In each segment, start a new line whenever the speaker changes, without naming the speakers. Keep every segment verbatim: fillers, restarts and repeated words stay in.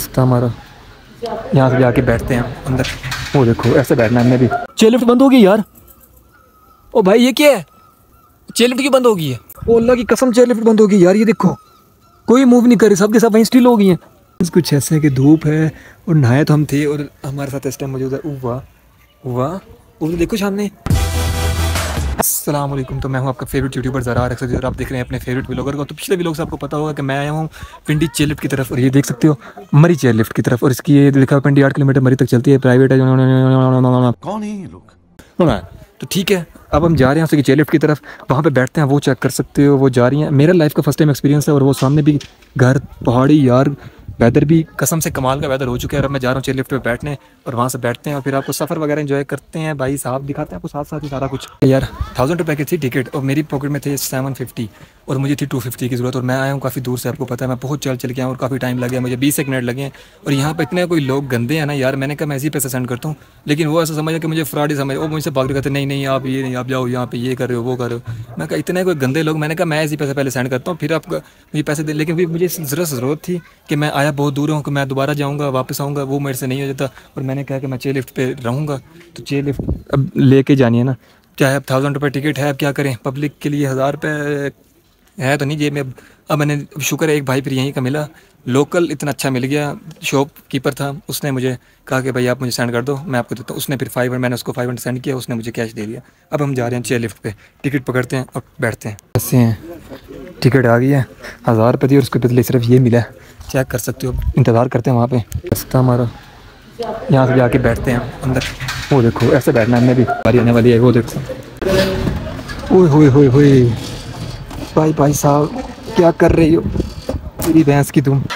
रास्ता हमारा यहाँ से जाके बैठते हैं अंदर। वो देखो ऐसे बैठना हमने भी। चेयर लिफ्ट बंद हो गई यार। ओ भाई ये क्या है, चेयर लिफ्ट क्यों बंद हो गई है? ओ अल्लाह की कसम चेयर लिफ्ट बंद हो गई यार। ये देखो कोई मूव नहीं कर रही, सब के सब वहीं स्टिल हो गई हैं। कुछ ऐसे कि धूप है और नहाए तो हम थे और हमारे साथ इस टाइम मौजूद है वाह वाह। वो देखो सामने। अस्सलाम वालेकुम, तो मैं हूं आपका फेवरेट यूट्यूबर ज़रार अक्सर और आप देख रहे हैं अपने फेवरेट व्लॉगर को। तो पिछले व्लॉग से आपको पता होगा कि मैं आया हूं पिंडी चेयर लिफ्ट की तरफ और ये देख सकते हो मरी चेयर लिफ्ट की तरफ। और इसकी ये लिखा है पिंडी आठ किलोमीटर मरी तक चलती है, प्राइवेट है।
कौन है ये लोग?
तो ठीक है, अब हम जा रहे हैं उसकी चेयर लिफ्ट की तरफ, वहाँ पे बैठते हैं। वो चेक कर सकते हो, वो जा रही हैं। मेरा लाइफ का फर्स्ट टाइम एक्सपीरियंस है और वो सामने भी घर पहाड़ी यार, वेदर भी कसम से कमाल का वेदर हो चुका है। और अब मैं जा रहा हूँ चेयर लिफ्ट पे बैठने और वहाँ से बैठते हैं और फिर आपको सफ़र वगैरह एंजॉय करते हैं। भाई साहब दिखाते हैं आपको साथ साथ ही सारा कुछ। यार थाउजेंड रुपये की थी टिकट और मेरी पॉकेट में थे सेवन फिफ्टी और मुझे थी टू फिफ्टी की ज़रूरत। और मैं आया हूँ काफ़ी दूर से, आपको पता है मैं बहुत चल चल के आया और काफ़ी टाइम लगे, मुझे बीस एक मिनट लगे हैं। और यहाँ पर इतने कोई लोग गंदे हैं ना यार, मैंने कहा मैं ऐसे ही पैसे सेंड करता हूँ, लेकिन वो ऐसा समझा कि मुझे फ्रॉड ही समझ। वो मुझसे भाग रहे थे, नहीं नहीं आप ये नहीं, आप जाओ यहाँ पे ये कर रहे हो वो कर रहे हो। मैं कहा इतने कोई गंदे लोग, मैंने कहा मैं ऐसे ही पैसे पहले सेंड करता हूँ फिर आपको मुझे पैसे दे। लेकिन फिर मुझे ज़रूरत ज़रूरत थी कि मैं आया बहुत दूर हूँ कि मैं दोबारा जाऊँगा वापस आऊँगा, वो मेरे से नहीं हो जाता। और मैंने कहा कि मैं चेयर लिफ्ट पे रहूँगा, तो चेयर लिफ्ट अब लेके जानी है ना, चाहे अब थाउजेंड रुपये टिकट है, अब क्या करें, पब्लिक के लिए हज़ार रुपये है तो नहीं जेब में। अब मैंने शुक्र है एक भाई फिर यहीं का मिला, लोकल इतना अच्छा मिल गया, शॉप कीपर था, उसने मुझे कहा कि भाई आप मुझे सेंड कर दो मैं आपको देता हूँ। उसने फिर फाइव हंड्रेड मैंने उसको फाइव हंड्रेड सेंड किया, उसने मुझे कैश दे दिया। अब हम जा रहे हैं चेयर लिफ्ट पे, टिकट पकड़ते हैं और बैठते हैं। ऐसे हैं टिकट आ गई है, हज़ार रुपये दी और उसके बदले सिर्फ ये मिला है, चेक कर सकते हो। इंतज़ार करते हैं वहाँ पे, रास्ता हमारा यहाँ से जाके बैठते हैं अंदर। वो देखो ऐसे बैठना हमने भी, बारी आने वाली है। वो देखो ओए होए होए होए भाई भाई साहब क्या कर रही हो तेरी भैंस की तुम।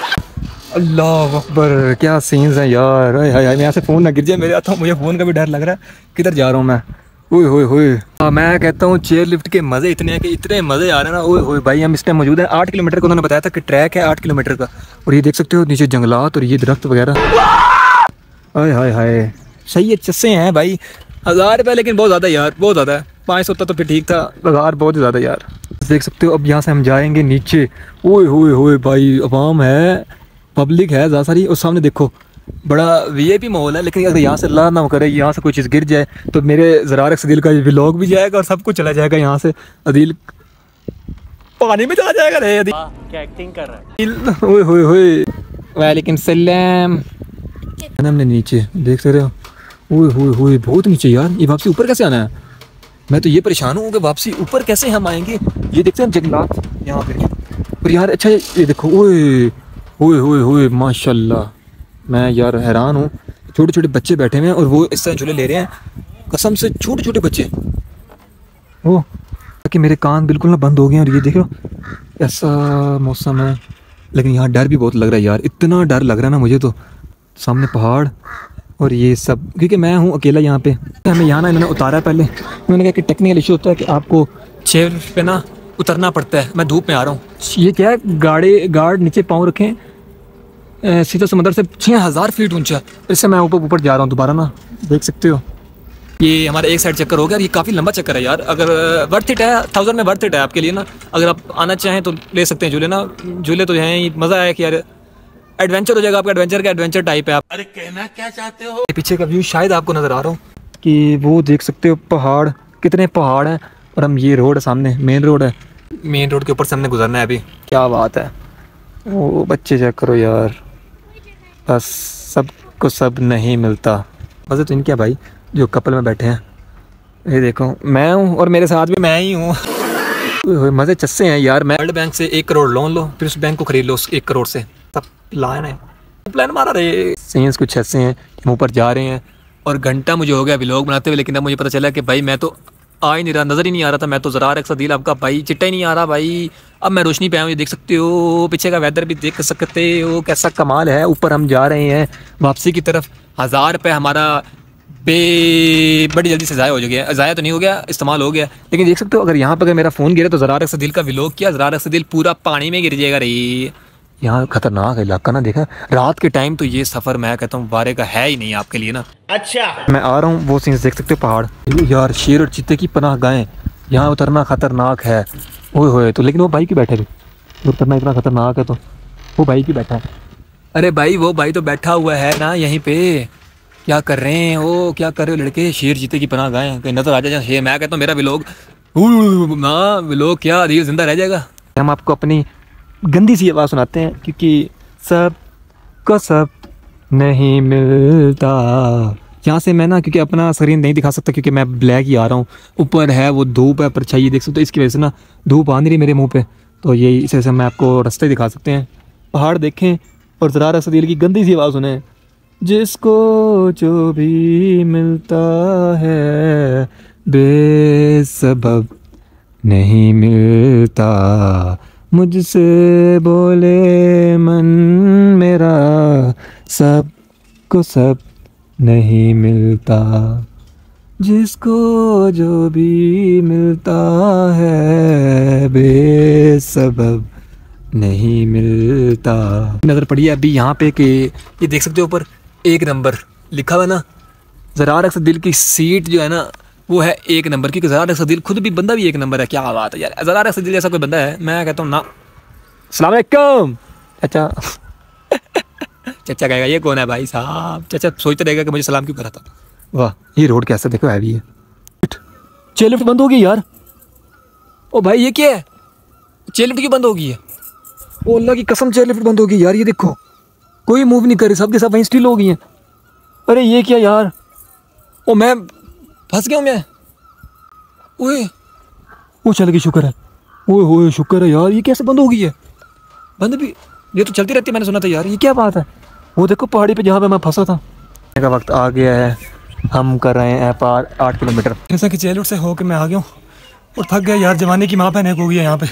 अल्लाह अकबर क्या सीन्स हैं यार। हाय हाय मैं यहाँ से फ़ोन ना गिर जाए मेरे हाथों, मुझे फ़ोन का भी डर लग रहा है किधर जा रहा हूँ मैं। ओए होए होए मैं कहता हूँ चेयर लिफ्ट के मज़े इतने हैं कि इतने मज़े आ रहे हैं ना। ओए होए भाई हम इस टाइम मौजूद हैं आठ किलोमीटर का, उन्होंने बताया था कि ट्रैक है आठ किलोमीटर का। और ये देख सकते हो नीचे जंगलात और ये दरख्त वगैरह। हाय हाय हाय सही है, चस्से हैं भाई। हज़ार रुपये लेकिन बहुत ज़्यादा यार, बहुत ज़्यादा है। पाँच सौ तो फिर ठीक था, हज़ार बहुत ज़्यादा यार। देख सकते हो अब यहाँ से हम जाएंगे नीचे। ओए होए होए भाई अवाम है, पब्लिक है ज़्यादा सारी। और सामने देखो बड़ा वीआईपी माहौल है, लेकिन अगर यहाँ से अल्लाह ना करे यहाँ से कोई चीज़ गिर जाए तो मेरे ज़रार अदील का व्लॉग भी जाएगा और सब कुछ चला जाएगा। यहाँ से अदील पानी में चला जाएगा रे अदील,
क्या एक्टिंग कर रहा है।
ओए होए होए वालेकुम सलाम। हमने नीचे देख रहे हो, ओए होए होए बहुत नीचे यार। ये वापसी ऊपर कैसे आना है, मैं तो ये परेशान हूँ कि वापसी ऊपर कैसे हम आएंगे। ये देखते हैं जंगलात यहाँ पे और यार अच्छा ये देखो ओए ओए ओए ओए माशाल्लाह। मैं यार हैरान हूँ, छोटे छोटे बच्चे बैठे हुए हैं और वो इस तरह झूले ले रहे हैं, कसम से छोटे छोटे बच्चे। ओ कि मेरे कान बिल्कुल ना बंद हो गए हैं। और ये देखो ऐसा मौसम है, लेकिन यहाँ डर भी बहुत लग रहा है यार, इतना डर लग रहा है ना मुझे तो। सामने पहाड़ और ये सब, क्योंकि मैं हूँ अकेला यहाँ पे। हमें यहाँ ना इन्होंने उतारा है पहले, उन्होंने कहा कि टेक्निकल इशू होता है कि आपको चेयर पे ना उतरना पड़ता है। मैं धूप में आ रहा हूँ, ये क्या है गाड़ी गार्ड नीचे पाँव रखें, सीधा समंदर से छः हज़ार फीट ऊंचा। इससे मैं ऊपर ऊपर जा रहा हूँ दोबारा ना, देख सकते हो। ये हमारा एक साइड चक्कर हो गया, ये काफ़ी लंबा चक्कर है यार। अगर वर्थ इट है, थाउजेंड में वर्थ इट है आपके लिए ना, अगर आप आना चाहें तो ले सकते हैं झूले ना। झूले तो हैं, मज़ा आया कि यार एडवेंचर हो जाएगा आपका, एडवेंचर का एडवेंचर टाइप है। आप
अरे कहना क्या चाहते हो?
पीछे का व्यू शायद आपको नज़र आ रहा हूँ कि वो देख सकते हो पहाड़, कितने पहाड़ हैं। और हम ये रोड है सामने, मेन रोड है, मेन रोड के ऊपर से हमने गुजरना है अभी। क्या बात है, वो बच्चे चेक करो यार, बस सबको सब नहीं मिलता। मज़े तो इनके भाई जो कपल में बैठे हैं। ये देखो मैं हूँ और मेरे साथ भी मैं ही हूँ। मज़े चस्से हैं यार। मैं वर्ल्ड बैंक से एक करोड़ लोन लो, फिर उस बैंक को खरीद लो उस एक करोड़ से, तब प्लान है, प्लान मारा रहे। सीन्स कुछ ऐसे हैं कि हम ऊपर जा रहे हैं और घंटा मुझे हो गया व्लॉग बनाते हुए, लेकिन अब मुझे पता चला कि भाई मैं तो आ ही नहीं रहा, नज़र ही नहीं आ रहा था। मैं तो ज़रार अदील आपका भाई चिट्टा ही नहीं आ रहा भाई। अब मैं रोशनी पे आया हूँ, ये देख सकते हो, पीछे का वेदर भी देख सकते हो कैसा कमाल है। ऊपर हम जा रहे हैं वापसी की तरफ। हज़ार रुपये हमारा बे बड़ी जल्दी से ज़ाया हो गया, ज़ाया तो नहीं हो गया, इस्तेमाल हो गया। लेकिन देख सकते हो अगर यहाँ पर अगर मेरा फ़ोन गिरे तो ज़रार अदील का व्लॉग किया, ज़रार अदील पूरा पानी में गिर जाएगा रही। यहाँ खतरनाक इलाका ना, देखा रात के टाइम तो ये सफ़र मैं कहता हूँ वारे का है ही नहीं आपके लिए ना।
अच्छा
मैं आ रहा हूँ, वो सीन्स देख सकते हो पहाड़ यार, शेर और चीते की पनाह गाहें, यहाँ उतरना खतरनाक है। ओए होए तो लेकिन वो बाइक ही बैठे थे, उतरना इतना खतरनाक है तो वो बाइक ही बैठा है। अरे भाई वो भाई तो बैठा हुआ है ना यहीं पे, क्या कर रहे हैं वो, क्या कर रहे हो लड़के? शेर जीते की पनाह गाय कहीं नजर आ जाए शेर। मैं कहता हूँ मेरा व्लॉग ना व्लॉग क्या रील जिंदा रह जाएगा। हम आपको अपनी गंदी सी आवाज़ सुनाते हैं क्योंकि सब को सब नहीं मिलता। यहाँ से मैं ना क्योंकि अपना स्क्रीन नहीं दिखा सकता क्योंकि मैं ब्लैक ही आ रहा हूँ, ऊपर है वो धूप है परछाई देख सकते हो, इसकी वजह से ना धूप आ नहीं रही मेरे मुंह पे, तो यही इस वजह से मैं आपको रास्ते दिखा सकते हैं। पहाड़ देखें और ज़रार असदील की गंदी सी आवाज़ सुने। जिसको जो भी मिलता है बेसबब नहीं मिलता, मुझसे बोले मन मेरा सब को सब नहीं मिलता, जिसको जो भी मिलता है बेसबब नहीं मिलता। नज़र पड़ी है अभी यहाँ पे कि ये देख सकते हो ऊपर एक नंबर लिखा हुआ ना, ज़रार असदील की सीट जो है ना वो है एक नंबर, क्योंकि ज़रार असदील खुद भी बंदा भी एक नंबर है। क्या बात है यार, ज़रार असदील जैसा कोई बंदा है? मैं कहता हूँ ना। अस्सलाम वालेकुम चाचा। चाचा कहेगा ये कौन है भाई साहब? चाचा सोचते रहेगा कि मुझे सलाम क्यों करा था। वाह ये रोड कैसा देखो हैवी है। चेयर लिफ्ट बंद हो गई यार। ओ भाई ये क्या है, चेयर लिफ्ट क्यों बंद हो गई है? ओ अल्लाह की कसम चेयर लिफ्ट बंद हो गई यार। ये देखो कोई मूव नहीं कर रही, सब के सब वहीं स्टिल हो गई हैं। अरे ये क्या यार, ओ मैं फंस गया हूँ मैं। ओए वो चल गई, शुक्र है। ओए होए शुक्र है यार, ये कैसे बंद हो गई है? बंद भी, ये तो चलती रहती है, मैंने सुना था यार। ये क्या बात है? वो देखो पहाड़ी पे जहाँ पे मैं फंसा था। का वक्त आ गया है, हम कर रहे हैं पार आठ किलोमीटर। जैसा कि चेयर लिफ्ट से होकर मैं आ गया हूँ और थक गया यार, जवानी की माँ बहन हो गई है यहाँ पे।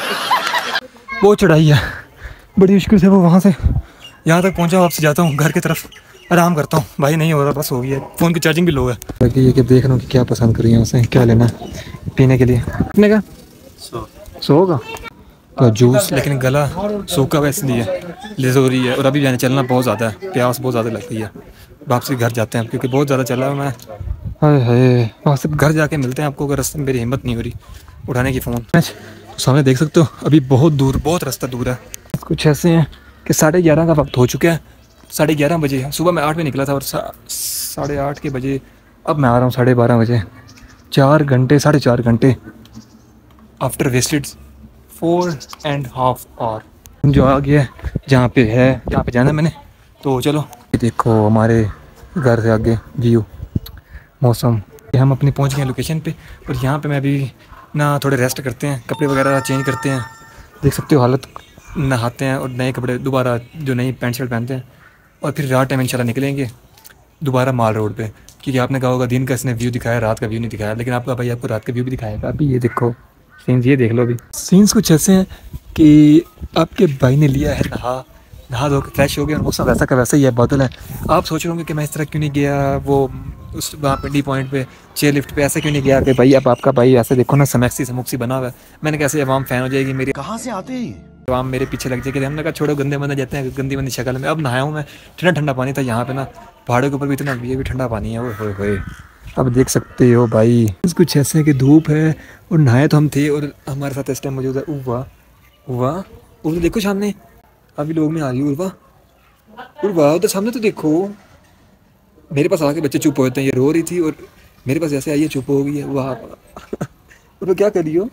वो चढ़ाई है बड़ी मुश्किल से, वो वहाँ से यहाँ तक पहुँचा, वापस जाता हूँ घर की तरफ, आराम करता हूँ। भाई नहीं हो रहा, बस हो गई है, फ़ोन की चार्जिंग भी लो है। बाकी ये कि देख रहा हूँ कि क्या पसंद करी है उसे, क्या लेना है पीने के लिए। कितने का? सौ सौ का तो जूस, लेकिन गला सूखा हुआ इसलिए ज़रूरी है। और अभी मैंने चलना बहुत ज़्यादा है, प्यास बहुत ज़्यादा लगती है। वापसी घर जाते हैं क्योंकि बहुत ज़्यादा चला है मैं। हाय हाय वहाँ से घर जाके मिलते हैं आपको, अगर रास्ते में मेरी हिम्मत नहीं हो रही उठाने की फ़ोन। तो सामने देख सकते हो अभी बहुत दूर, बहुत रास्ता दूर है। कुछ ऐसे हैं कि साढ़े ग्यारह का वक्त हो चुका है, साढ़े ग्यारह बजे है। सुबह मैं आठ बजे निकला था और साढ़े आठ के बजे अब मैं आ रहा हूँ साढ़े बारह बजे। चार घंटे साढ़े चार घंटे after wasted four and half hour जो आ गया जहाँ पे है, जहाँ पे जाना है मैंने। तो चलो ये देखो हमारे घर से आगे व्यू, मौसम। हम अपनी पहुँच गए लोकेशन पे और यहाँ पे मैं अभी ना थोड़े रेस्ट करते हैं, कपड़े वगैरह चेंज करते हैं। देख सकते हो हालत, नहाते हैं और नए कपड़े दोबारा जो नई पैंट शर्ट पहनते हैं और फिर रात टाइम इंशाल्लाह निकलेंगे दोबारा माल रोड पे। क्योंकि आपने कहा होगा दिन का इसने व्यू दिखाया, रात का व्यू नहीं दिखाया, लेकिन आपका भाई आपको रात का व्यू भी दिखाएगा। अभी ये देखो सीन्स, ये देख लो। अभी सीन्स कुछ ऐसे हैं कि आपके भाई ने लिया है नहा नहा धो के फ्रेश हो गया और मौसम वैसा का वैसा ही है, बादल है। आप सोच रहे होंगे कि मैं इस तरह क्यों नहीं गया वो उस वहाँ पिंडी पॉइंट पे चेयर लिफ्ट पे, ऐसे क्यों नहीं गया कि भाई अब आपका भाई ऐसे देखो ना समैक्सी समूक्सी बना हुआ है। मैंने कैसे अवाम फ़ैन हो जाएगी मेरी,
कहाँ से आते हैं
अवाम मेरे पीछे लग जाएगी। हमने कहा छोड़ो गंदे बंदे जाते हैं गंदी बंदी शक्ल में। अब नहाया हूँ मैं, ठंडा ठंडा पानी था यहाँ पे ना, पहाड़ों के ऊपर भी इतना ये भी ठंडा पानी है। ओए होए अब देख सकते हो भाई कुछ ऐसे कि धूप है और नहाए तो हम थे और हमारे साथ इस टाइम मौजूद है उर्वा। उर्वा उर्वा देखो सामने, अभी लोग में आ रही है उर्वा। उर्वा उधर सामने तो देखो, मेरे पास आके बच्चे चुप होते हैं। ये रो रही थी और मेरे पास ऐसे आई है चुप हो गई है। वाह उर्वा क्या कर रही हो?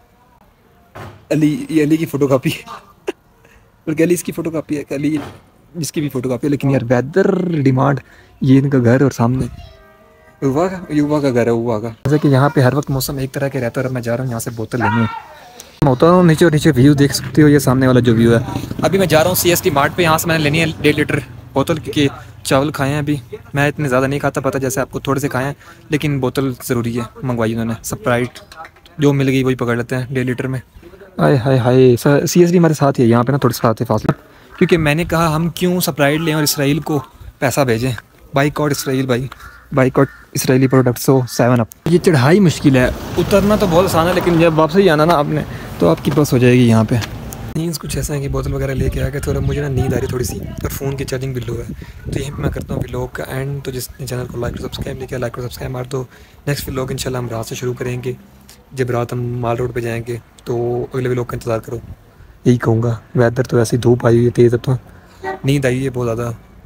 अली, ये अली की फ़ोटोकॉपी बल्कि अली इसकी फ़ोटोकॉपी है, अली जिसकी भी फ़ोटोकॉपी है। लेकिन यार वेदर डिमांड, ये इनका घर और सामने युवा का युवा का घर है युवा का। जैसे कि यहाँ पे हर वक्त मौसम एक तरह के रहता है और मैं जा रहा हूँ यहाँ से बोतल लेने। मैं होता हूँ नीचे और नीचे व्यू देख सकते हो, ये सामने वाला जो व्यू है। अभी मैं जा रहा हूँ सी एस टी मार्ट पे, यहाँ से मैंने लेनी है डेढ़ लीटर बोतल, क्योंकि चावल खाए हैं अभी। मैं इतने ज़्यादा नहीं खाता, पता जैसे आपको थोड़े से खाए हैं, लेकिन बोतल ज़रूरी है। मंगवाई उन्होंने स्प्राइट, जो मिल गई वही पकड़ लेते हैं डेढ़ लीटर में। हाय हाय हाय सी एस डी हमारे साथ ही है यहाँ पे ना, थोड़े साथ है फासला, क्योंकि मैंने कहा हम क्यों स्प्राइट लें और इसराइल को पैसा भेजें। बाइकआउट इसराइल भाई, boycott Israeli products. So seven up. ये चढ़ाई मुश्किल है, उतरना तो बहुत आसान है, लेकिन जब वापस ही आना ना आपने तो आपकी बस हो जाएगी यहाँ पे। नींद कुछ ऐसा है कि बोतल वगैरह लेके आ गए, थोड़ा मुझे ना नींद आ रही थोड़ी सी और फ़ोन की चार्जिंग भी लो है। तो यहीं पे मैं करता हूँ व्लॉग का एंड। तो जिसने चैनल को लाइक और सब्सक्राइब नहीं किया, लाइक और सब्सक्राइब मार दो। नेक्स्ट व्लॉग इंशाल्लाह हम रात से शुरू करेंगे, जब रात हम माल रोड पे जाएंगे, तो अगले व्लॉग का इंतज़ार करो। यही कहूँगा। वेदर तो ऐसी धूप आई हुई है तेज़, अब तो नींद आई है बहुत ज़्यादा।